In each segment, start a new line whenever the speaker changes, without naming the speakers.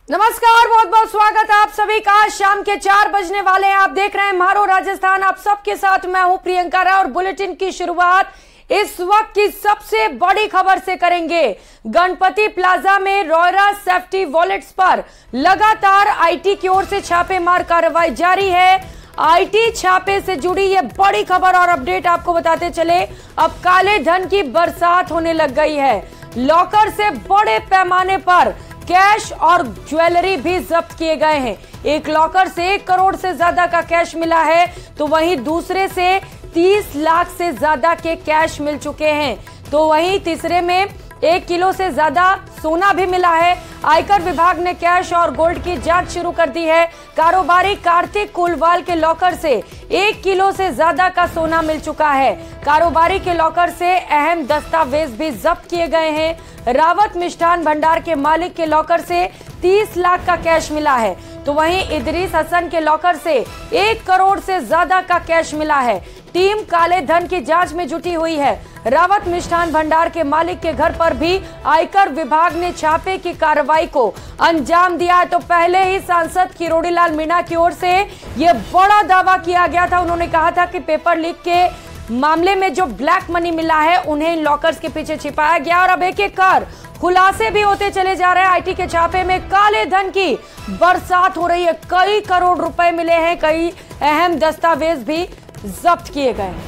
नमस्कार, बहुत बहुत स्वागत है आप सभी का। शाम के 4 बजने वाले हैं। आप देख रहे हैं मारो राजस्थान। आप सबके साथ मैं हूं प्रियंका राय और बुलेटिन की शुरुआत इस वक्त की सबसे बड़ी खबर से करेंगे। गणपति प्लाजा में रोयरा सेफ्टी वॉलेट्स पर लगातार आईटी की ओर से छापेमार कार्रवाई जारी है। आईटी छापे से जुड़ी यह बड़ी खबर और अपडेट आपको बताते चले। अब काले धन की बरसात होने लग गई है। लॉकर से बड़े पैमाने पर कैश और ज्वेलरी भी जब्त किए गए हैं। एक लॉकर से 1 करोड़ से ज्यादा का कैश मिला है, तो वहीं दूसरे से 30 लाख से ज्यादा के कैश मिल चुके हैं। तो वहीं तीसरे में 1 किलो से ज्यादा सोना भी मिला है। आयकर विभाग ने कैश और गोल्ड की जांच शुरू कर दी है। कारोबारी कार्तिक कुलवाल के लॉकर से 1 किलो से ज्यादा का सोना मिल चुका है। कारोबारी के लॉकर से अहम दस्तावेज भी जब्त किए गए हैं। रावत मिष्ठान भंडार के मालिक के लॉकर से 30 लाख का कैश मिला है, तो वहीं इदरीस हसन के लॉकर से 1 करोड़ से ज्यादा का कैश मिला है। टीम काले धन की जांच में जुटी हुई है। रावत मिष्ठान भंडार के मालिक के घर पर भी आयकर विभाग ने छापे की कार्रवाई को अंजाम दिया है। तो पहले ही सांसद किरोड़ीलाल मीणा की ओर से यह बड़ा दावा किया गया था। उन्होंने कहा था कि पेपर लीक के मामले में जो ब्लैक मनी मिला है उन्हें इन लॉकर्स के पीछे छिपाया गया और अब एक एक कर खुलासे भी होते चले जा रहे हैं। आईटी के छापे में काले धन की बरसात हो रही है। कई करोड़ रुपए मिले हैं, कई अहम दस्तावेज भी जब्त किए गए हैं।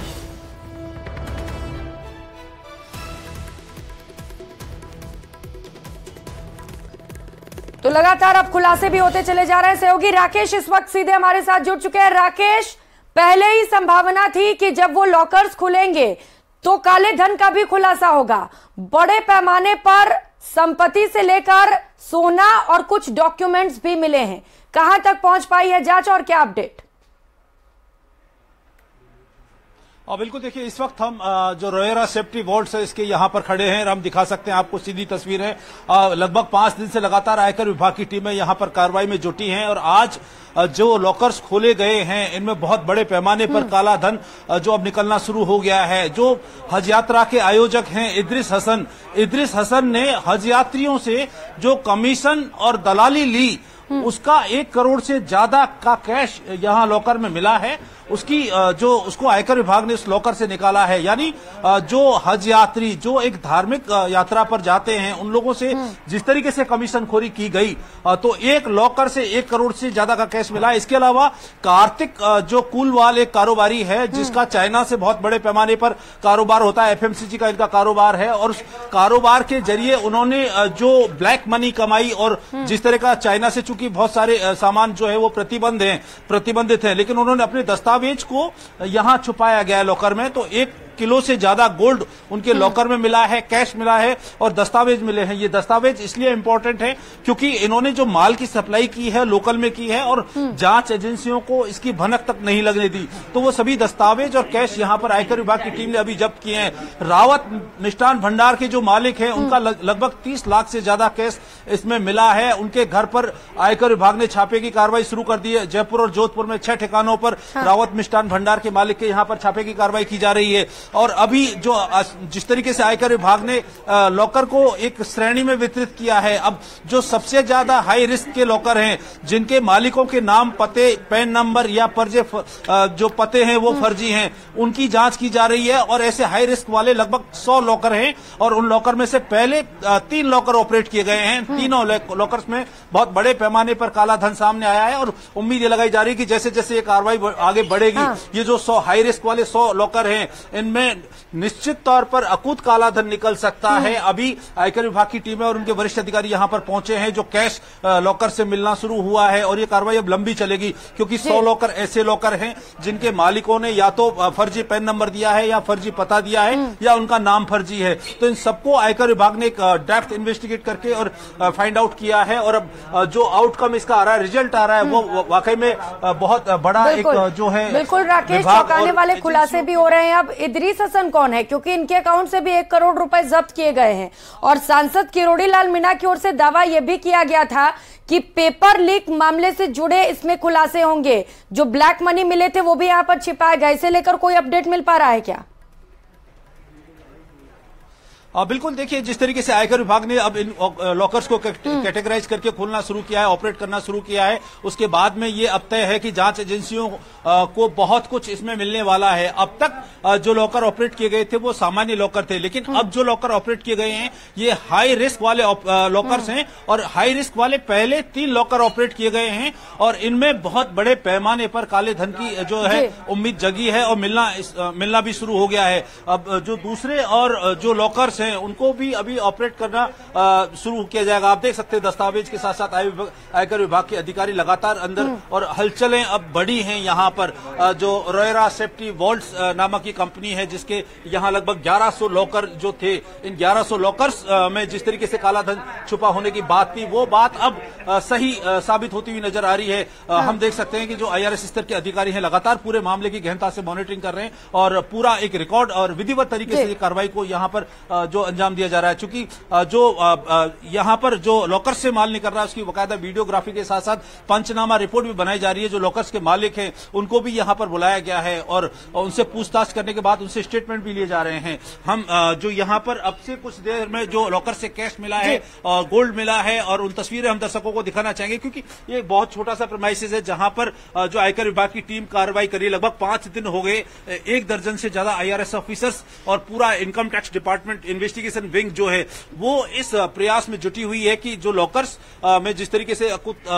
तो लगातार अब खुलासे भी होते चले जा रहे हैं। सहयोगी राकेश इस वक्त सीधे हमारे साथ जुड़ चुके हैं। राकेश, पहले ही संभावना थी कि जब वो लॉकर्स खुलेंगे तो काले धन का भी खुलासा होगा। बड़े पैमाने पर संपत्ति से लेकर सोना और कुछ डॉक्यूमेंट्स भी मिले हैं। कहां तक पहुंच पाई है जांच और क्या अपडेट?
बिल्कुल, देखिए इस वक्त हम जो रोयरा सेफ्टी वॉल्ट्स है इसके यहाँ पर खड़े हैं। हम दिखा सकते हैं आपको सीधी तस्वीरें। लगभग 5 दिन से लगातार आयकर विभाग की टीमें यहाँ पर कार्रवाई में जुटी हैं और आज जो लॉकर्स खोले गए हैं इनमें बहुत बड़े पैमाने पर काला धन जो अब निकलना शुरू हो गया है। जो हज यात्रा के आयोजक हैं इदरीस हसन ने हज यात्रियों से जो कमीशन और दलाली ली उसका 1 करोड़ से ज्यादा का कैश यहाँ लॉकर में मिला है। उसको आयकर विभाग ने उस लॉकर से निकाला है। यानी जो हज यात्री जो एक धार्मिक यात्रा पर जाते हैं उन लोगों से जिस तरीके से कमीशनखोरी की गई तो एक लॉकर से 1 करोड़ से ज्यादा का कैश मिला है। इसके अलावा कार्तिक जो कुलवाल एक कारोबारी है जिसका चाइना से बहुत बड़े पैमाने पर कारोबार होता है, एफएमसीजी का इनका कारोबार है और उस कारोबार के जरिए उन्होंने जो ब्लैक मनी कमाई और जिस तरह का चाइना से चूंकि बहुत सारे सामान जो है वो प्रतिबंधित है, लेकिन उन्होंने अपने दस्तावेज को यहां छुपाया गया है लॉकर में। तो 1 किलो से ज्यादा गोल्ड उनके लॉकर में मिला है, कैश मिला है और दस्तावेज मिले हैं। ये दस्तावेज इसलिए इंपॉर्टेंट है क्योंकि इन्होंने जो माल की सप्लाई की है लोकल में की है और जांच एजेंसियों को इसकी भनक तक नहीं लगने दी। तो वो सभी दस्तावेज और कैश यहां पर आयकर विभाग की टीम ने अभी जब्त किए हैं। रावत मिष्ठान भंडार के जो मालिक हैं उनका लगभग 30 लाख से ज्यादा कैश इसमें मिला है। उनके घर पर आयकर विभाग ने छापे की कार्रवाई शुरू कर दी है। जयपुर और जोधपुर में 6 ठिकानों पर रावत मिष्ठान भंडार के मालिक के यहां पर छापे की कार्रवाई की जा रही है। और अभी जो जिस तरीके से आयकर विभाग ने लॉकर को एक श्रेणी में वितरित किया है, अब जो सबसे ज्यादा हाई रिस्क के लॉकर हैं जिनके मालिकों के नाम, पते, पैन नंबर या जो पते हैं वो फर्जी हैं, उनकी जांच की जा रही है। और ऐसे हाई रिस्क वाले लगभग 100 लॉकर हैं और उन लॉकर में से पहले 3 लॉकर ऑपरेट किए गए हैं। तीनों लॉकर्स में बहुत बड़े पैमाने पर काला धन सामने आया है और उम्मीद ये लगाई जा रही है कि जैसे जैसे ये कार्रवाई आगे बढ़ेगी ये जो 100 हाई रिस्क वाले 100 लॉकर हैं इनमें निश्चित तौर पर अकूत काला धन निकल सकता है। अभी आयकर विभाग की टीमें और उनके वरिष्ठ अधिकारी यहां पर पहुंचे हैं। जो कैश लॉकर से मिलना शुरू हुआ है और ये कार्रवाई अब लंबी चलेगी क्योंकि 100 लॉकर ऐसे लॉकर हैं जिनके मालिकों ने या तो फर्जी पैन नंबर दिया है या फर्जी पता दिया है या उनका नाम फर्जी है। तो इन सबको आयकर विभाग ने एक डेप्थ इन्वेस्टिगेट करके और फाइंड आउट किया है और अब जो आउटकम इसका आ रहा है, रिजल्ट आ रहा है, वो वाकई में बहुत बड़ा एक जो है।
बिल्कुल राकेश, चौंकाने वाले खुलासे भी हो रहे हैं। अब इदरीस हसन कौन है, क्योंकि इनके अकाउंट से भी 1 करोड़ रुपए जब्त किए गए हैं और सांसद किरोड़ीलाल मीणा की ओर से दावा यह भी किया गया था कि पेपर लीक मामले से जुड़े इसमें खुलासे होंगे। जो ब्लैक मनी मिले थे वो भी यहां पर छिपाए गए। इसे लेकर कोई अपडेट मिल पा रहा है क्या?
बिल्कुल देखिए, जिस तरीके से आयकर विभाग ने अब इन लॉकर्स को कैटेगराइज करके खोलना शुरू किया है, ऑपरेट करना शुरू किया है, उसके बाद में ये अब तय है कि जांच एजेंसियों को बहुत कुछ इसमें मिलने वाला है। अब तक जो लॉकर ऑपरेट किए गए थे वो सामान्य लॉकर थे, लेकिन अब जो लॉकर ऑपरेट किए गए हैं ये हाई रिस्क वाले लॉकर्स हैं, और हाई रिस्क वाले पहले 3 लॉकर ऑपरेट किए गए हैं, और इनमें बहुत बड़े पैमाने पर काले धन की जो है उम्मीद जगी है और मिलना भी शुरू हो गया है। अब जो दूसरे और जो लॉकर्स हैं उनको भी अभी ऑपरेट करना शुरू किया जाएगा। आप देख सकते हैं दस्तावेज के साथ साथ आयकर विभाग के अधिकारी लगातार अंदर, और हलचलें अब बड़ी हैं यहाँ पर। जो रोयरा सेफ्टी वॉल्ट्स नामक की कंपनी है, जिसके यहाँ लगभग 1100 लॉकर जो थे, इन 1100 लॉकर्स में जिस तरीके से काला धन छुपा होने की बात थी, वो बात अब सही साबित होती हुई नजर आ रही है। हम देख सकते हैं कि जो IRS स्तर के अधिकारी हैं लगातार पूरे मामले की गहनता से मॉनिटरिंग कर रहे हैं, और पूरा एक रिकॉर्ड और विधिवत तरीके से कार्रवाई को यहाँ पर जो अंजाम दिया जा रहा है। चूंकि जो यहाँ पर जो लॉकर्स से माल निकल रहा है उसकी बाकायदा वीडियोग्राफी के साथ साथ पंचनामा रिपोर्ट भी बनाई जा रही है। जो लॉकर्स के मालिक हैं उनको भी यहाँ पर बुलाया गया है, और उनसे पूछताछ करने के बाद उनसे स्टेटमेंट भी लिए जा रहे हैं। हम जो यहाँ पर अब से कुछ देर में जो लॉकर से कैश मिला है और गोल्ड मिला है, और उन तस्वीरें हम दर्शकों को दिखाना चाहेंगे, क्योंकि ये एक बहुत छोटा सा प्रेमाइसिस है जहां पर जो आयकर विभाग की टीम कार्रवाई करी। लगभग 5 दिन हो गए, 1 दर्जन से ज्यादा IRS ऑफिसर्स और पूरा income tax department investigation wing जो है वो इस प्रयास में जुटी हुई है कि जो लॉकर्स में जिस तरीके से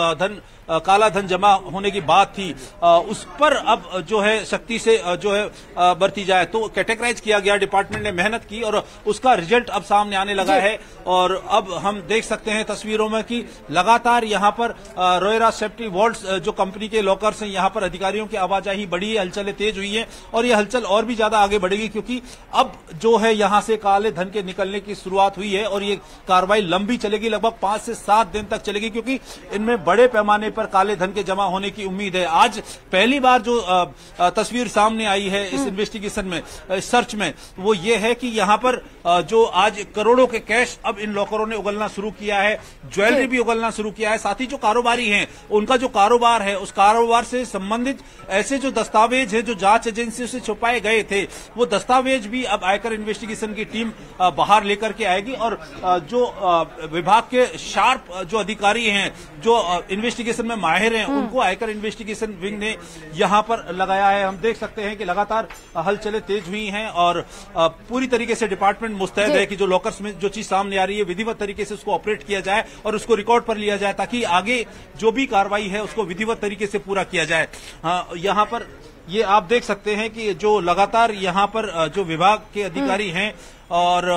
काला धन जमा होने की बात थी उस पर अब जो है सख्ती से जो है बरती जाए। तो कैटेगराइज किया गया, डिपार्टमेंट ने मेहनत की और उसका रिजल्ट अब सामने आने लगा है। और अब हम देख सकते हैं तस्वीरों में कि लगातार यहाँ पर रोयरा सेफ्टी वॉल्ट्स जो कंपनी के लॉकर्स हैं, यहाँ पर अधिकारियों की आवाजाही बढ़ी है, हलचलें तेज हुई है, और ये हलचल और भी ज्यादा आगे बढ़ेगी, क्योंकि अब जो है यहाँ से काले धन के निकलने की शुरुआत हुई है, और ये कार्रवाई लंबी चलेगी, लगभग 5 से 7 दिन तक चलेगी, क्योंकि इनमें बड़े पैमाने पर काले धन के जमा होने की उम्मीद है। आज पहली बार जो तस्वीर सामने आई है इस इन्वेस्टिगेशन में, सर्च में, वो ये है कि यहाँ पर जो आज करोड़ों के कैश अब इन लॉकरों ने उगलना शुरू किया है, ज्वेलरी भी उगलना शुरू किया है। साथ ही जो कारोबारी हैं उनका जो कारोबार है, उस कारोबार से संबंधित ऐसे जो दस्तावेज है जो जांच एजेंसियों से छुपाए गए थे, वो दस्तावेज भी अब आयकर इन्वेस्टिगेशन की टीम बाहर लेकर के आएगी। और जो विभाग के शार्प जो अधिकारी हैं, जो इन्वेस्टिगेशन में माहिर हैं, उनको आयकर इन्वेस्टिगेशन विंग ने यहां पर लगाया है। हम देख सकते हैं कि लगातार हलचलें तेज हुई हैं, और पूरी तरीके से डिपार्टमेंट मुस्तैद है कि जो लॉकर्स में जो चीज सामने आ रही है विधिवत तरीके से उसको ऑपरेट किया जाए और उसको रिकॉर्ड पर लिया जाए, ताकि आगे जो भी कार्रवाई है उसको विधिवत तरीके से पूरा किया जाए। यहां पर ये आप देख सकते हैं कि जो लगातार यहां पर जो विभाग के अधिकारी हैं, और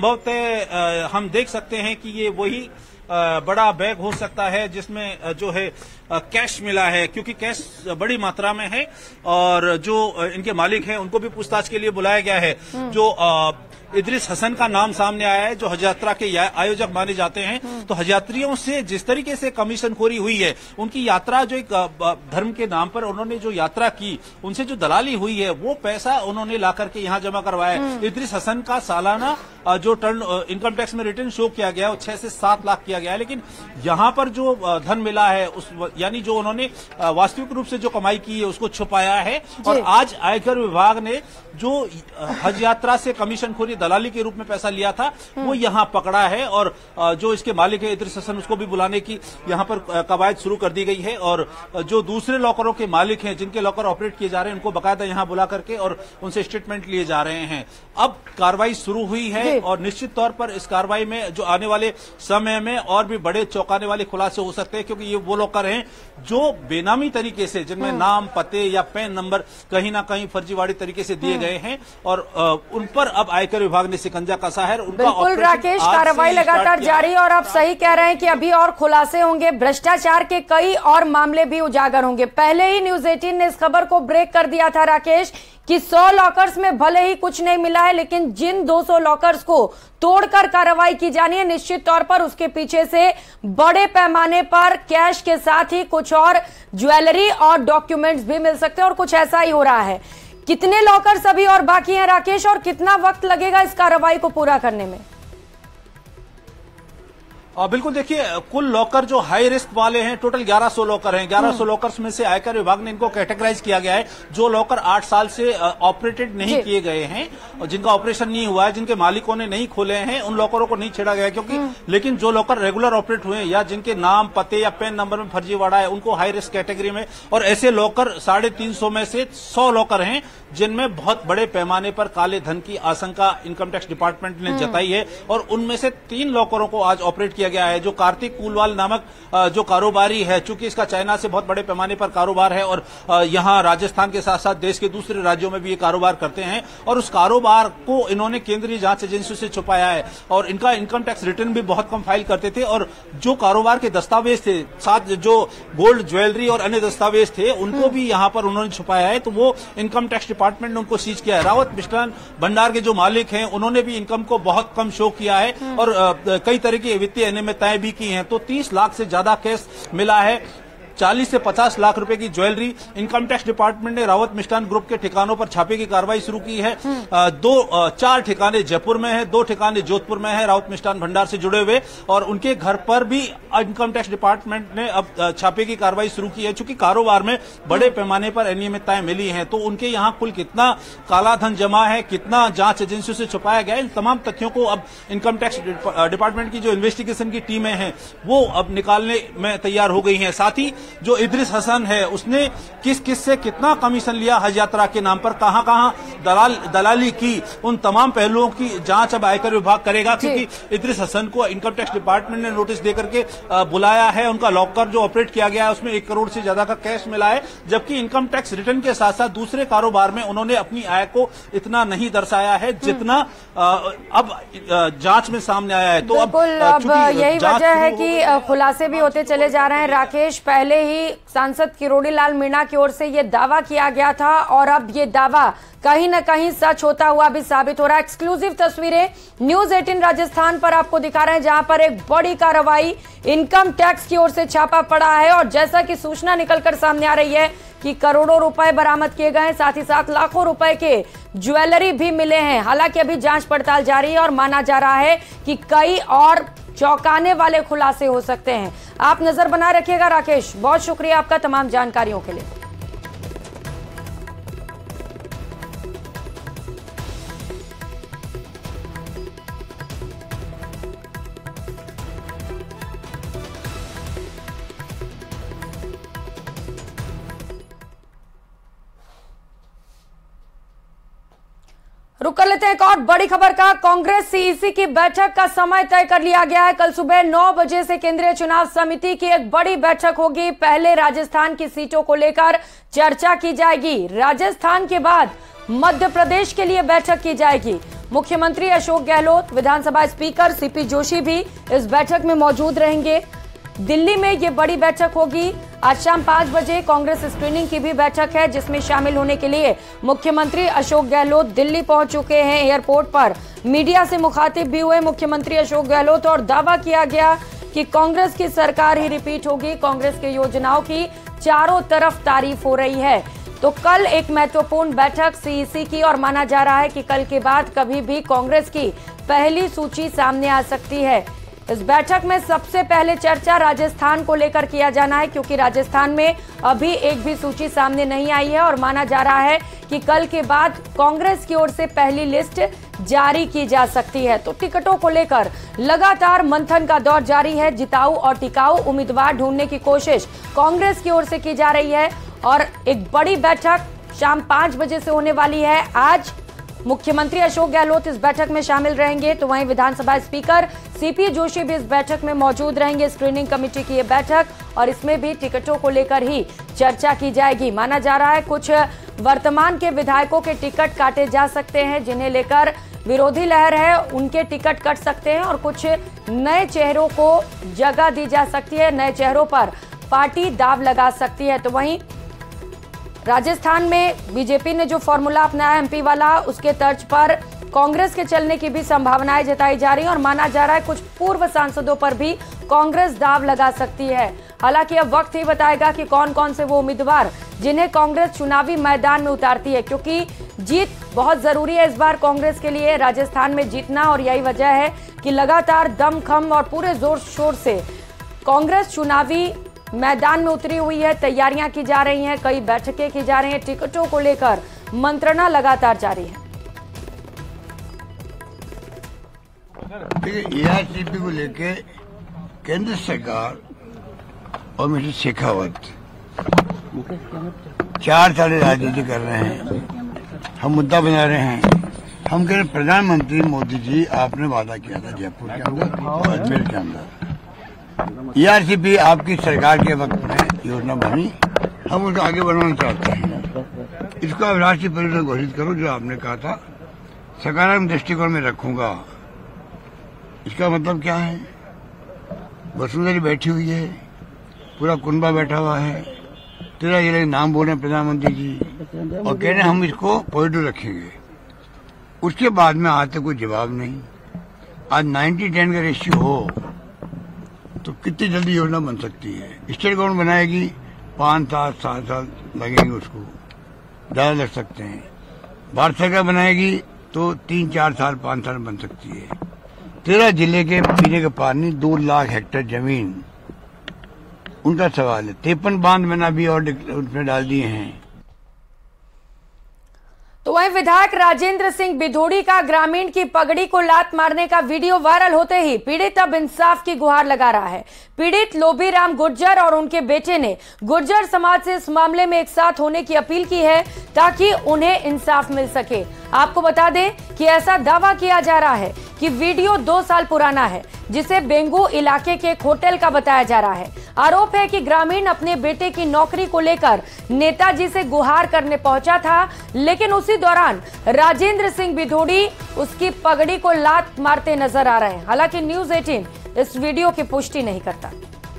संभवतः हम देख सकते हैं कि ये वही बड़ा बैग हो सकता है जिसमें जो है कैश मिला है, क्योंकि कैश बड़ी मात्रा में है, और जो इनके मालिक हैं उनको भी पूछताछ के लिए बुलाया गया है। जो इदरिस हसन का नाम सामने आया है, जो हज यात्रा के आयोजक माने जाते हैं। तो हज यात्रियों से जिस तरीके से कमीशनखोरी हुई है, उनकी यात्रा जो एक धर्म के नाम पर उन्होंने जो यात्रा की, उनसे जो दलाली हुई है, वो पैसा उन्होंने ला करके यहाँ जमा करवाया है। इदरिस हसन का सालाना जो टर्न इनकम टैक्स में रिटर्न शो किया गया है वो 6 से 7 लाख किया गया है, लेकिन यहाँ पर जो धन मिला है उस यानी जो उन्होंने वास्तविक रूप से जो कमाई की है उसको छुपाया है। और आज आयकर विभाग ने जो हज यात्रा से कमीशनखोरी दलाली के रूप में पैसा लिया था वो यहाँ पकड़ा है, और जो इसके मालिक है इदरिस हसन, उसको भी बुलाने की यहाँ पर कवायद शुरू कर दी गई है। और जो दूसरे लॉकरों के मालिक हैं, जिनके लॉकर ऑपरेट किए जा रहे हैं, उनको बाकायदा यहाँ बुला करके और उनसे स्टेटमेंट लिए जा रहे हैं। अब कार्रवाई शुरू हुई है, और निश्चित तौर पर इस कार्रवाई में जो आने वाले समय में और भी बड़े चौंकाने वाले खुलासे हो सकते हैं, क्योंकि ये वो लॉकर हैं जो बेनामी तरीके से, जिनमें नाम, पते या पैन नंबर कहीं ना कहीं फर्जीवाड़ी तरीके से दिए गए हैं, और उन पर अब आयकर विभाग ने शिकंजा कसा है।
बिल्कुल राकेश, कार्रवाई लगातार जारी, और आप सही कह रहे हैं कि अभी और खुलासे होंगे, भ्रष्टाचार के कई और मामले भी उजागर होंगे। पहले ही न्यूज 18 ने इस खबर को ब्रेक कर दिया था राकेश कि 100 लॉकर्स में भले ही कुछ नहीं मिला है, लेकिन जिन 200 लॉकर्स को तोड़कर कार्रवाई की जानी है, निश्चित तौर पर उसके पीछे से बड़े पैमाने पर कैश के साथ ही कुछ और ज्वेलरी और डॉक्यूमेंट्स भी मिल सकते हैं, और कुछ ऐसा ही हो रहा है। कितने लॉकर्स अभी और बाकी हैं राकेश, और कितना वक्त लगेगा इस कार्रवाई को पूरा करने में?
बिल्कुल देखिए, कुल लॉकर जो हाई रिस्क वाले हैं टोटल 1100 लॉकर हैं। 1100 लॉकर्स में से आयकर विभाग ने इनको कैटेगराइज किया गया है। जो लॉकर 8 साल से ऑपरेटेड नहीं किए गए हैं और जिनका ऑपरेशन नहीं हुआ है, जिनके मालिकों ने नहीं खोले हैं, उन लॉकरों को नहीं छेड़ा गया क्योंकि लेकिन जो लॉकर रेगुलर ऑपरेट हुए हैं या जिनके नाम, पते या पैन नंबर में फर्जीवाड़ा है, उनको हाई रिस्क कैटेगरी में, और ऐसे लॉकर 350 में से 100 लॉकर हैं जिनमें बहुत बड़े पैमाने पर काले धन की आशंका इनकम टैक्स डिपार्टमेंट ने जताई है। और उनमें से 3 लॉकरों को आज ऑपरेट किया गया है। जो कार्तिक कूलवाल नामक जो कारोबारी है, चूंकि इसका चाइना से बहुत बड़े पैमाने पर कारोबार है और यहां राजस्थान के साथ साथ देश के दूसरे राज्यों में भी ये कारोबार करते हैं, और उस कारोबार को इन्होंने केंद्रीय जांच एजेंसियों से छुपाया है और इनका इनकम टैक्स रिटर्न भी बहुत कम फाइल करते थे। और जो कारोबार के दस्तावेज थे, साथ जो गोल्ड ज्वेलरी और अन्य दस्तावेज थे, उनको भी यहां पर उन्होंने छुपाया है। तो वो इनकम टैक्स डिपार्टमेंट ने उनको सीज किया है। रावत मिष्ठान भंडार के जो मालिक हैं, उन्होंने भी इनकम को बहुत कम शो किया है और कई तरह की वित्तीय अनियमितताएं भी की हैं। तो 30 लाख से ज्यादा केस मिला है। 40 से 50 लाख रुपए की ज्वेलरी। इनकम टैक्स डिपार्टमेंट ने रावत मिष्ठान ग्रुप के ठिकानों पर छापे की कार्रवाई शुरू की है। 4 ठिकाने जयपुर में है, 2 ठिकाने जोधपुर में है रावत मिष्ठान भंडार से जुड़े हुए, और उनके घर पर भी इनकम टैक्स डिपार्टमेंट ने अब छापे की कार्रवाई शुरू की है। चूंकि कारोबार में बड़े पैमाने पर अनियमितताएं मिली हैं, तो उनके यहां कुल कितना काला धन जमा है, कितना जांच एजेंसियों से छुपाया गया है, इन तमाम तथ्यों को अब इनकम टैक्स डिपार्टमेंट की जो इन्वेस्टिगेशन की टीमें हैं वो अब निकालने में तैयार हो गई हैं। साथ ही जो इद्रिस हसन है, उसने किस किस से कितना कमीशन लिया हज यात्रा के नाम पर, कहां कहां दलाली की, उन तमाम पहलुओं की जांच अब आयकर विभाग करेगा। क्योंकि इद्रिस हसन को इनकम टैक्स डिपार्टमेंट ने नोटिस देकर के बुलाया है। उनका लॉकर जो ऑपरेट किया गया है उसमें 1 करोड़ से ज्यादा का कैश मिला है, जबकि इनकम टैक्स रिटर्न के साथ साथ दूसरे कारोबार में उन्होंने अपनी आय को इतना नहीं दर्शाया है जितना अब जांच में सामने आया है। तो अब
यही वजह है कि खुलासे भी होते चले जा रहे हैं। राकेश, पहले ही सांसद किरोड़ी लाल मीणा की ओर से ये दावा किया गया था और अब ये दावा कहीं न कहीं सच होता हुआ भी साबित हो रहा है। एक्सक्लूसिव तस्वीरें न्यूज 18 राजस्थान पर आपको दिखा रहे हैं, जहां पर एक बड़ी कार्रवाई इनकम टैक्स की ओर से छापा पड़ा है और जैसा कि सूचना निकलकर सामने आ रही है कि करोड़ों रुपए बरामद किए गए हैं, साथ ही साथ लाखों रुपए के ज्वेलरी भी मिले हैं। हालांकि अभी जांच पड़ताल जारी है और माना जा रहा है कि कई और चौंकाने वाले खुलासे हो सकते हैं। आप नजर बनाए रखिएगा। राकेश, बहुत शुक्रिया आपका तमाम जानकारियों के लिए। रुक कर लेते हैं एक और बड़ी खबर का। कांग्रेस सीईसी की बैठक का समय तय कर लिया गया है। कल सुबह 9 बजे से केंद्रीय चुनाव समिति की एक बड़ी बैठक होगी। पहले राजस्थान की सीटों को लेकर चर्चा की जाएगी। राजस्थान के बाद मध्य प्रदेश के लिए बैठक की जाएगी। मुख्यमंत्री अशोक गहलोत, विधानसभा स्पीकर सीपी जोशी भी इस बैठक में मौजूद रहेंगे। दिल्ली में ये बड़ी बैठक होगी। आज शाम 5 बजे कांग्रेस स्क्रीनिंग की भी बैठक है, जिसमें शामिल होने के लिए मुख्यमंत्री अशोक गहलोत दिल्ली पहुंच चुके हैं। एयरपोर्ट पर मीडिया से मुखातिब भी हुए मुख्यमंत्री अशोक गहलोत और दावा किया गया कि कांग्रेस की सरकार ही रिपीट होगी। कांग्रेस की योजनाओं की चारों तरफ तारीफ हो रही है। तो कल एक महत्वपूर्ण बैठक सीईसी की और माना जा रहा है कि कल के बाद कभी भी कांग्रेस की पहली सूची सामने आ सकती है। इस बैठक में सबसे पहले चर्चा राजस्थान को लेकर किया जाना है, क्योंकि राजस्थान में अभी एक भी सूची सामने नहीं आई है और माना जा रहा है कि कल के बाद कांग्रेस की ओर से पहली लिस्ट जारी की जा सकती है। तो टिकटों को लेकर लगातार मंथन का दौर जारी है। जिताऊ और टिकाऊ उम्मीदवार ढूंढने की कोशिश कांग्रेस की ओर से की जा रही है और एक बड़ी बैठक शाम 5 बजे से होने वाली है। आज मुख्यमंत्री अशोक गहलोत इस बैठक में शामिल रहेंगे, तो वहीं विधानसभा स्पीकर सीपी जोशी भी इस बैठक में मौजूद रहेंगे। स्क्रीनिंग कमेटी की ये बैठक और इसमें भी टिकटों को लेकर ही चर्चा की जाएगी। माना जा रहा है कुछ वर्तमान के विधायकों के टिकट काटे जा सकते हैं, जिन्हें लेकर विरोधी लहर है, उनके टिकट कट सकते हैं और कुछ नए चेहरों को जगह दी जा सकती है। नए चेहरों पर पार्टी दाव लगा सकती है। तो वहीं राजस्थान में बीजेपी ने जो फॉर्मूला अपनाया एमपी वाला, उसके तर्ज पर कांग्रेस के चलने की भी संभावनाएं जताई जा रही है और माना जा रहा है कुछ पूर्व सांसदों पर भी कांग्रेस दाव लगा सकती है। हालांकि अब वक्त ही बताएगा कि कौन कौन से वो उम्मीदवार जिन्हें कांग्रेस चुनावी मैदान में उतारती है, क्योंकि जीत बहुत जरूरी है इस बार कांग्रेस के लिए राजस्थान में जीतना, और यही वजह है कि लगातार दमखम और पूरे जोर शोर से कांग्रेस चुनावी मैदान में उतरी हुई है। तैयारियां की जा रही हैं, कई बैठकें की जा रही हैं, टिकटों को लेकर मंत्रणा लगातार जारी है।
देखिए, एआईसीपी को लेके केंद्र सरकार और मिस्टर शेखावत 4 साल राजनीति कर रहे हैं। हम मुद्दा बना रहे हैं। हम कह रहे प्रधानमंत्री मोदी जी, आपने वादा किया था जयपुर के अंदर और अजमेर के अंदर। एआईसीपी आपकी सरकार के वक्त में योजना बनी, हम उसको आगे बढ़ाना चाहते हैं। इसको अब राष्ट्रीय परियोजना घोषित करो, जो आपने कहा था सकारात्मक दृष्टिकोण में रखूंगा। इसका मतलब क्या है? वसुंधरा बैठी हुई है, पूरा कुनबा बैठा हुआ है, 13 जिले के नाम बोल रहे हैं प्रधानमंत्री जी और कह रहे हैं हम इसको पॉजिटिव रखेंगे। उसके बाद में आज तक कोई जवाब नहीं। आज 90-10 का रेशियो हो तो कितनी जल्दी योजना बन सकती है? स्टेट गवर्नमेंट बनाएगी 5 साल 7 साल लगेंगे, उसको ज्यादा लग सकते हैं। भारत सरकार बनाएगी तो 3-4 साल 5 साल बन सकती है। 13 जिले के पीने का पानी 2 लाख हेक्टेयर जमीन, उनका सवाल है। 53 बांध बना भी और उसमें डाल दिए हैं।
तो वहीं विधायक राजेंद्र सिंह बिधोड़ी का ग्रामीण की पगड़ी को लात मारने का वीडियो वायरल होते ही पीड़ित अब इंसाफ की गुहार लगा रहा है। पीड़ित लोबीराम गुर्जर और उनके बेटे ने गुर्जर समाज से इस मामले में एक साथ होने की अपील की है ताकि उन्हें इंसाफ मिल सके। आपको बता दें कि ऐसा दावा किया जा रहा है कि वीडियो 2 साल पुराना है, जिसे बेंगू इलाके के एक होटल का बताया जा रहा है। आरोप है कि ग्रामीण अपने बेटे की नौकरी को लेकर नेताजी से गुहार करने पहुंचा था, लेकिन उसी दौरान राजेंद्र सिंह बिधोड़ी उसकी पगड़ी को लात मारते नजर आ रहे हैं। हालांकि न्यूज़ 18 इस वीडियो की पुष्टि नहीं करता।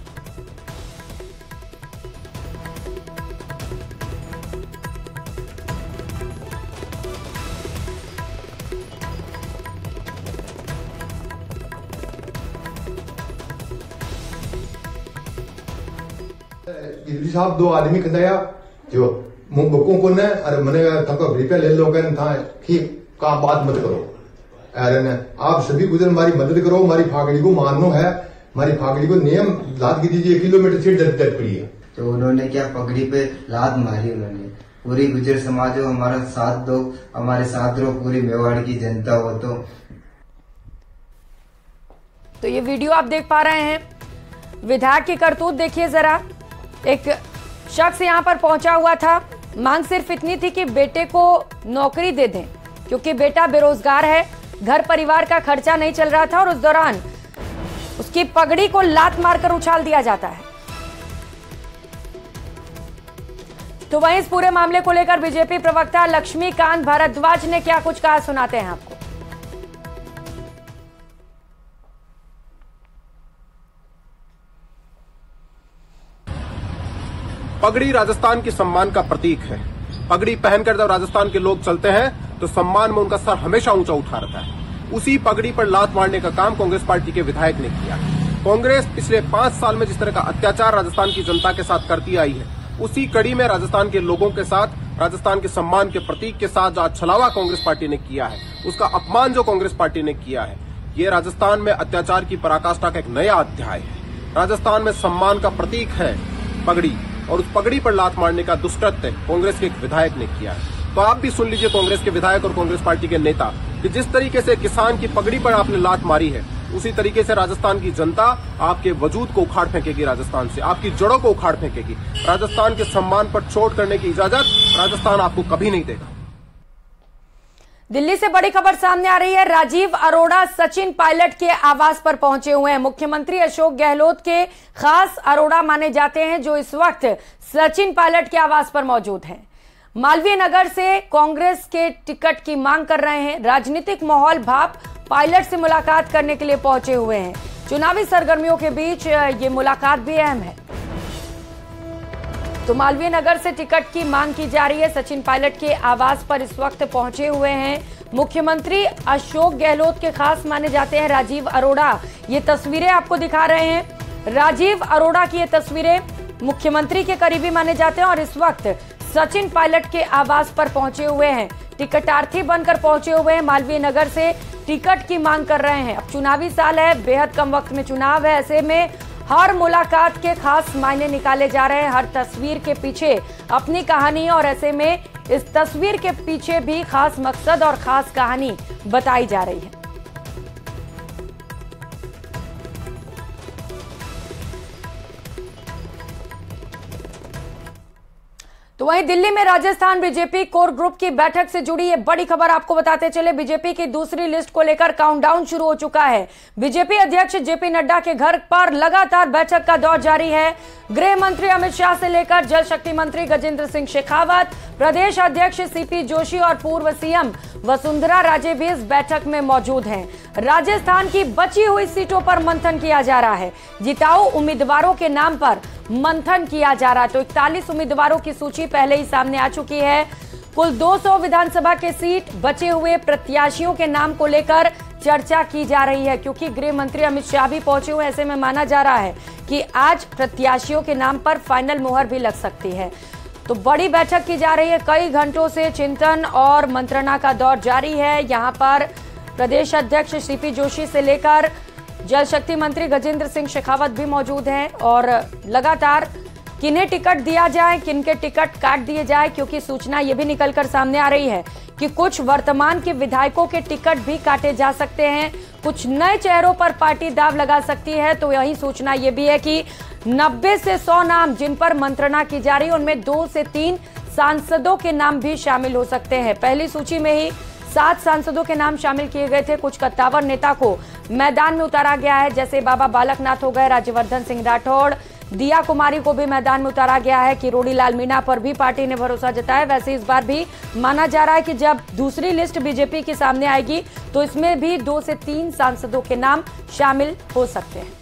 साहब 2 आदमी खदाया जो मुंह बको को ने अरे मने तको रुपया ले लो कन था कि का बात मत करो। अरे ने आप सभी गुजर हमारी मदद करो, हमारी फागड़ी को मारनो है, हमारी फागड़ी को नियम लाद की दीजिए, 1 किलोमीटर से डर पड़ी है।
तो उन्होंने क्या पगड़ी पे लात मारी, उन्होंने पूरी गुजर समाज हो हमारा साथ दो, हमारे साथ रहो, पूरी मेवाड़ की जनता हो।
तो ये वीडियो आप देख पा रहे हैं, विधायक की करतूत देखिए जरा। एक शख्स यहां पर पहुंचा हुआ था, मांग सिर्फ इतनी थी कि बेटे को नौकरी दे दें क्योंकि बेटा बेरोजगार है, घर परिवार का खर्चा नहीं चल रहा था, और उस दौरान उसकी पगड़ी को लात मारकर उछाल दिया जाता है। तो वहीं इस पूरे मामले को लेकर बीजेपी प्रवक्ता लक्ष्मीकांत भारद्वाज ने क्या कुछ कहा, सुनाते हैं आपको।
पगड़ी राजस्थान के सम्मान का प्रतीक है। पगड़ी पहनकर जब राजस्थान के लोग चलते हैं तो सम्मान में उनका सर हमेशा ऊंचा उठा रहता है। उसी पगड़ी पर लात मारने का काम कांग्रेस पार्टी के विधायक ने किया। कांग्रेस पिछले 5 साल में जिस तरह का अत्याचार राजस्थान की जनता के साथ करती आई है, उसी कड़ी में राजस्थान के लोगों के साथ, राजस्थान के सम्मान के प्रतीक के साथ जो आज छलावा कांग्रेस पार्टी ने किया है, उसका अपमान जो कांग्रेस पार्टी ने किया है, ये राजस्थान में अत्याचार की पराकाष्ठा का एक नया अध्याय है। राजस्थान में सम्मान का प्रतीक है पगड़ी, और उस पगड़ी पर लात मारने का दुष्कृत्य कांग्रेस के एक विधायक ने किया है। तो आप भी सुन लीजिए कांग्रेस के विधायक और कांग्रेस पार्टी के नेता कि जिस तरीके से किसान की पगड़ी पर आपने लात मारी है, उसी तरीके से राजस्थान की जनता आपके वजूद को उखाड़ फेंकेगी, राजस्थान से आपकी जड़ों को उखाड़ फेंकेगी। राजस्थान के सम्मान पर चोट करने की इजाजत राजस्थान आपको कभी नहीं देगा।
दिल्ली से बड़ी खबर सामने आ रही है। राजीव अरोड़ा सचिन पायलट के आवास पर पहुंचे हुए हैं। मुख्यमंत्री अशोक गहलोत के खास अरोड़ा माने जाते हैं, जो इस वक्त सचिन पायलट के आवास पर मौजूद हैं। मालवीय नगर से कांग्रेस के टिकट की मांग कर रहे हैं। राजनीतिक माहौल भाप पायलट से मुलाकात करने के लिए पहुंचे हुए हैं। चुनावी सरगर्मियों के बीच ये मुलाकात भी अहम है। तो मालवीय नगर से टिकट की मांग की जा रही है। सचिन पायलट के आवास पर इस वक्त पहुंचे हुए हैं मुख्यमंत्री अशोक गहलोत के खास माने जाते हैं राजीव अरोड़ा। ये तस्वीरें आपको दिखा रहे हैं। राजीव अरोड़ा की ये तस्वीरें मुख्यमंत्री के करीबी माने जाते हैं और इस वक्त सचिन पायलट के आवास पर पहुंचे हुए हैं। टिकटार्थी बनकर पहुंचे हुए हैं। मालवीय नगर से टिकट की मांग कर रहे हैं। अब चुनावी साल है, बेहद कम वक्त में चुनाव है, ऐसे में हर मुलाकात के खास मायने निकाले जा रहे हैं। हर तस्वीर के पीछे अपनी कहानी, और ऐसे में इस तस्वीर के पीछे भी खास मकसद और खास कहानी बताई जा रही है। तो वहीं दिल्ली में राजस्थान बीजेपी कोर ग्रुप की बैठक से जुड़ी ये बड़ी खबर आपको बताते चले। बीजेपी की दूसरी लिस्ट को लेकर काउंटडाउन शुरू हो चुका है। बीजेपी अध्यक्ष जेपी नड्डा के घर पर लगातार बैठक का दौर जारी है। गृह मंत्री अमित शाह से लेकर जल शक्ति मंत्री गजेंद्र सिंह शेखावत, प्रदेश अध्यक्ष सीपी जोशी और पूर्व सीएम वसुंधरा राजे भी इस बैठक में मौजूद हैं। राजस्थान की बची हुई सीटों पर मंथन किया जा रहा है। जिताऊ उम्मीदवारों के नाम पर मंथन किया जा रहा है। तो 41 उम्मीदवारों की सूची पहले ही सामने आ चुकी है। कुल 200 विधानसभा के सीट बचे हुए प्रत्याशियों के नाम को लेकर चर्चा की जा रही है, क्योंकि गृह मंत्री अमित शाह भी पहुंचे हुए। ऐसे में माना जा रहा है कि आज प्रत्याशियों के नाम पर फाइनल मुहर भी लग सकती है। तो बड़ी बैठक की जा रही है। कई घंटों से चिंतन और मंत्रणा का दौर जारी है। यहाँ पर प्रदेश अध्यक्ष सीपी जोशी से लेकर जल शक्ति मंत्री गजेंद्र सिंह शेखावत भी मौजूद हैं, और लगातार किन्हें टिकट दिया जाए, किनके टिकट काट दिए जाए, क्योंकि सूचना ये भी निकलकर सामने आ रही है कि कुछ वर्तमान के विधायकों के टिकट भी काटे जा सकते हैं। कुछ नए चेहरों पर पार्टी दाव लगा सकती है। तो यही सूचना ये भी है कि 90 से 100 नाम जिन पर मंत्रणा की जा रही है, उनमें 2 से 3 सांसदों के नाम भी शामिल हो सकते हैं। पहली सूची में ही 7 सांसदों के नाम शामिल किए गए थे। कुछ कद्दावर नेता को मैदान में उतारा गया है, जैसे बाबा बालकनाथ हो गए, राज्यवर्धन सिंह राठौड़, दिया कुमारी को भी मैदान में उतारा गया है। किरोड़ी लाल मीणा पर भी पार्टी ने भरोसा जताया। वैसे इस बार भी माना जा रहा है कि जब दूसरी लिस्ट बीजेपी के सामने आएगी तो इसमें भी 2 से 3 सांसदों के नाम शामिल हो सकते हैं।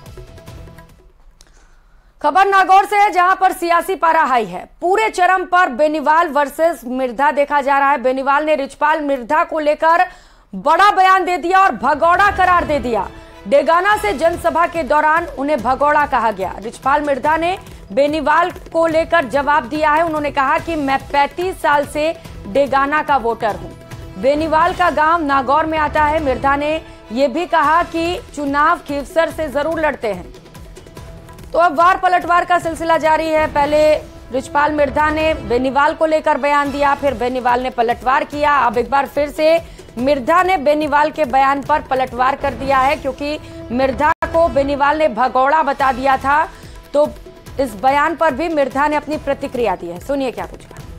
खबर नागौर से है, जहां पर सियासी पारा हाई है। पूरे चरम पर बेनीवाल वर्सेस मिर्धा देखा जा रहा है। बेनीवाल ने रिचपाल मिर्धा को लेकर बड़ा बयान दे दिया और भगौड़ा करार दे दिया। डेगाना से जनसभा के दौरान उन्हें भगौड़ा कहा गया। रिचपाल मिर्धा ने बेनीवाल को लेकर जवाब दिया है। उन्होंने कहा कि मैं 35 साल से डेगाना का वोटर हूं। बेनीवाल का गांव नागौर में आता है। मिर्धा ने यह भी कहा कि चुनाव खीवसर से जरूर लड़ते हैं। तो अब वार पलटवार का सिलसिला जारी है। पहले रिचपाल मिर्धा ने बेनीवाल को लेकर बयान दिया, फिर बेनीवाल ने पलटवार किया। अब एक बार फिर से मिर्धा ने बेनीवाल के बयान पर पलटवार कर दिया है, क्योंकि मिर्धा को बेनीवाल ने भगौड़ा बता दिया था। तो इस बयान पर भी मिर्धा ने अपनी प्रतिक्रिया दी है। सुनिए क्या कुछ कहा।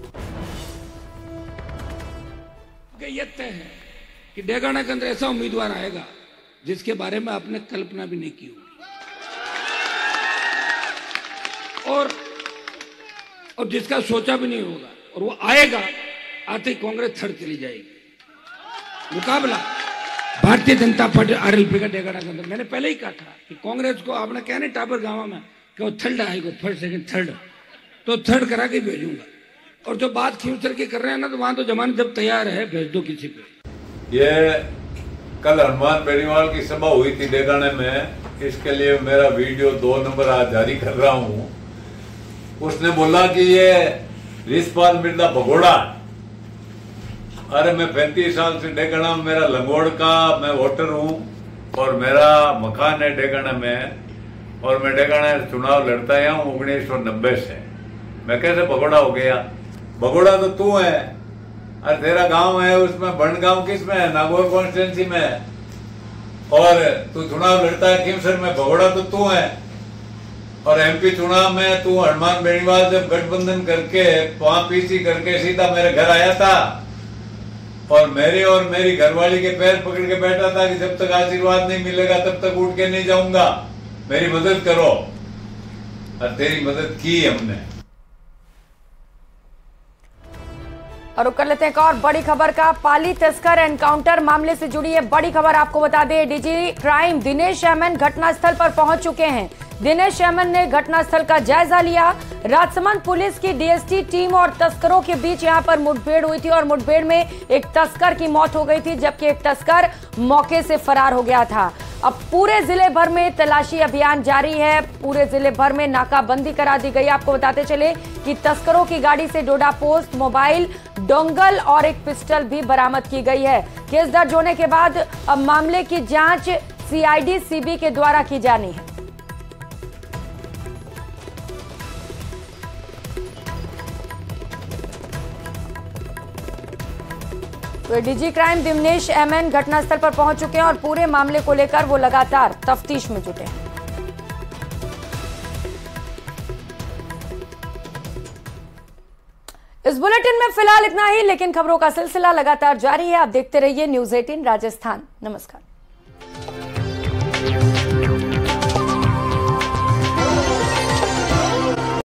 ये तय है कि डेगाना के अंदर ऐसा उम्मीदवार आएगा जिसके बारे में आपने कल्पना भी नहीं की होगी, और जिसका सोचा भी नहीं होगा, और वो आएगा। आते ही कांग्रेस थर्ड चली जाएगी। मुकाबला भारतीय जनता पार्टी आरएलपी का डेगाना के अंदर। मैंने पहले ही कहा था कि कांग्रेस को आपने क्या नहीं टापर गांव में कि वो थर्ड आएगा, फर्स्ट सेकंड थर्ड, तो थर्ड करा के भेजूंगा। और जो बात खींचर की कर रहे हैं ना, तो वहां तो जमानत जब तैयार है, भेज दो किसी पे।
ये कल हनुमान बेनीवाल की सभा हुई थी डेगाने में, इसके लिए मेरा वीडियो 2 नंबर आज जारी कर रहा हूं। उसने बोला कि ये रिचपाल मिर्धा भगोड़ा। अरे मैं 35 साल से डेगाना, मेरा लंगोड़ का मैं वोटर हूं, और मेरा मकान है डेगाना में, और मैं डेगाना चुनाव लड़ता आया हूं 1990 से। मैं कैसे भगोड़ा हो गया? भगोड़ा तो तू है। अरे तेरा गांव है, उसमें बनगांव किसमें है? नागौर कॉन्स्टिट्यूंसी में। और तू चुनाव लड़ता है खींवसर में, भगोड़ा तो तू है। और एमपी चुनाव में तू हनुमान बेनीवाल जब गठबंधन करके वहां पीसी करके सीधा मेरे घर आया था, और मेरी घरवाली के पैर पकड़ के बैठा था कि जब तक आशीर्वाद नहीं मिलेगा तब तक उठ के नहीं जाऊंगा, मेरी मदद करो। और तेरी मदद की हमने।
और कर लेते हैं एक और बड़ी खबर का। पाली तस्कर एनकाउंटर मामले से जुड़ी है बड़ी खबर आपको बता दें। डीजी क्राइम दिनेश एमएन घटनास्थल पर पहुंच चुके हैं। दिनेश एमएन ने घटनास्थल का जायजा लिया। राजसमंद पुलिस की डीएसटी टीम और तस्करों के बीच यहां पर मुठभेड़ हुई थी, और मुठभेड़ में एक तस्कर की मौत हो गई थी, जबकि एक तस्कर मौके से फरार हो गया था। अब पूरे जिले भर में तलाशी अभियान जारी है। पूरे जिले भर में नाकाबंदी करा दी गई। आपको बताते चले कि तस्करों की गाड़ी से डोडा पोस्ट, मोबाइल, डोंगल और एक पिस्टल भी बरामद की गई है। केस दर्ज होने के बाद अब मामले की जांच सीआईडी सीबी के द्वारा की जानी है। तो डीजी क्राइम दिनेश एमएन घटनास्थल पर पहुंच चुके हैं और पूरे मामले को लेकर वो लगातार तफ्तीश में जुटे हैं। इस बुलेटिन में फिलहाल इतना ही, लेकिन खबरों का सिलसिला लगातार जारी है। आप देखते रहिए न्यूज़ 18 राजस्थान। नमस्कार।